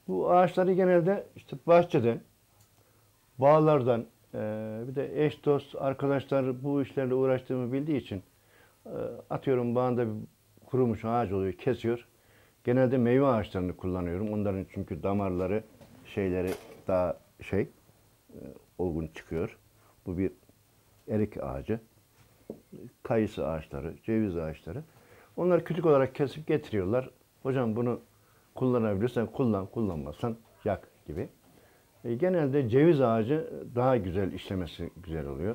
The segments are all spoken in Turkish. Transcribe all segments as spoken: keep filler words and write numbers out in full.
Bu ağaçları genelde işte bahçeden, bağlardan, e, bir de eş dost arkadaşlar bu işlerle uğraştığımı bildiği için e, atıyorum bağında bir kurumuş ağaç oluyor, kesiyor. Genelde meyve ağaçlarını kullanıyorum. Onların çünkü damarları, şeyleri daha şey, olgun çıkıyor. Bu bir erik ağacı, kayısı ağaçları, ceviz ağaçları. Onlar kütük olarak kesip getiriyorlar. Hocam bunu kullanabilirsen kullan, kullanmazsan yak gibi. E, genelde ceviz ağacı daha güzel işlemesi güzel oluyor.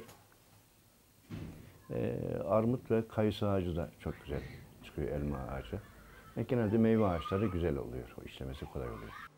E, armut ve kayısı ağacı da çok güzel çıkıyor, elma ağacı. E, genelde meyve ağaçları güzel oluyor, o işlemesi kolay oluyor.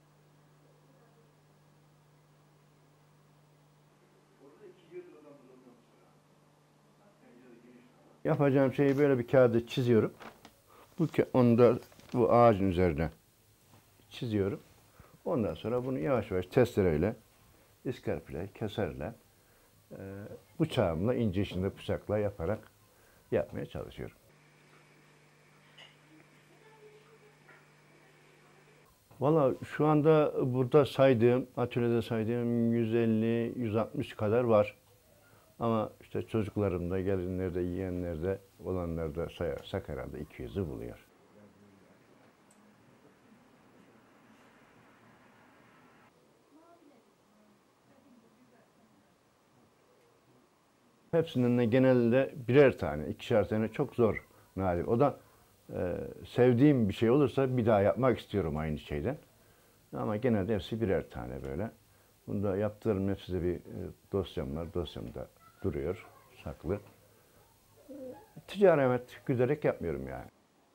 Yapacağım şeyi böyle bir kağıda çiziyorum. Bu onu da bu ağacın üzerine çiziyorum. Ondan sonra bunu yavaş yavaş testereyle, iskarpile, keserle, e, bıçağımla, ince işinde bıçakla yaparak yapmaya çalışıyorum. Valla şu anda burada saydığım, atölyede saydığım yüz elli yüz altmış kadar var. Ama işte çocuklarımda, gelinlerde, yeğenlerde olanlarda sayarsak herhalde iki yüzü buluyor. Hepsinin de genelde birer tane, ikişer tane çok zor nadir. O da e, sevdiğim bir şey olursa bir daha yapmak istiyorum aynı şeyden. Ama genelde hepsi birer tane böyle. Bunda yaptığım hepsi de bir e, dosyam var. Dosyamda duruyor, saklı. Ticari evet güderek yapmıyorum yani.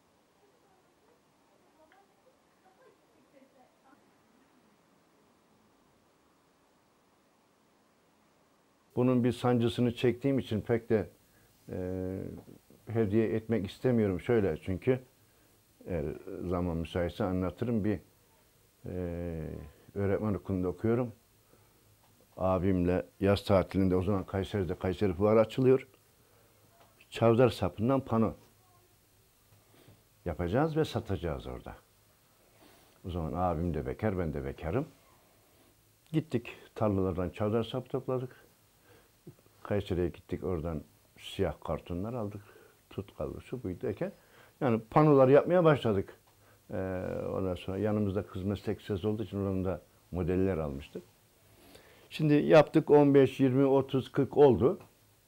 Bunun bir sancısını çektiğim için pek de e, hediye etmek istemiyorum. Şöyle çünkü eğer zaman müsaitse anlatırım. Bir e, öğretmen okulunda okuyorum. Abimle yaz tatilinde o zaman Kayseri'de Kayseri Fuarı açılıyor. Çavdar sapından pano yapacağız ve satacağız orada. O zaman abim de bekar, ben de bekarım. Gittik tarlalardan çavdar sap topladık. Kayseri'ye gittik, oradan siyah kartonlar aldık. Tutkallı şu buydu derken. Yani panolar yapmaya başladık. Ee, ondan sonra yanımızda kız meslek lisesi olduğu için oranın da modeller almıştık. Şimdi yaptık on beş, yirmi, otuz, kırk oldu.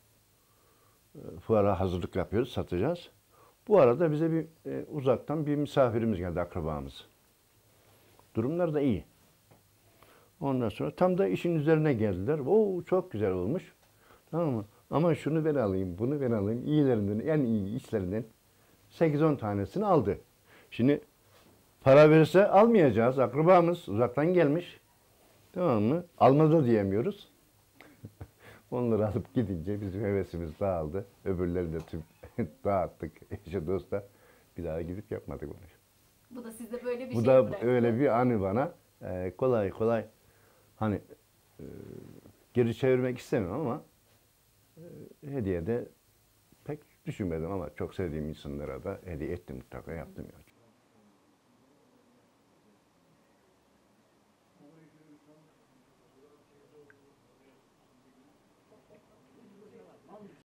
Fuara hazırlık yapıyoruz, satacağız. Bu arada bize bir e, uzaktan bir misafirimiz geldi, akrabamız. Durumlar da iyi. Ondan sonra tam da işin üzerine geldiler. Oo çok güzel olmuş. Tamam mı? Ama şunu ben alayım, bunu ben alayım. İyilerinden, en iyi işlerinden sekiz on tanesini aldı. Şimdi para verirse almayacağız. Akrabamız uzaktan gelmiş. Tamam mı? Almadı diyemiyoruz. Onları alıp gidince bizim hevesimiz dağıldı. Öbürlerini de tüm dağıttık eşe dosta. Bir daha gidip yapmadık bunu. Bu da sizde böyle bir Bu şey da bıraktı. öyle bir anı bana. Ee, kolay kolay hani e, geri çevirmek istemiyorum ama e, hediye de pek düşünmedim ama çok sevdiğim insanlara da hediye ettim, mutlaka yaptım ya.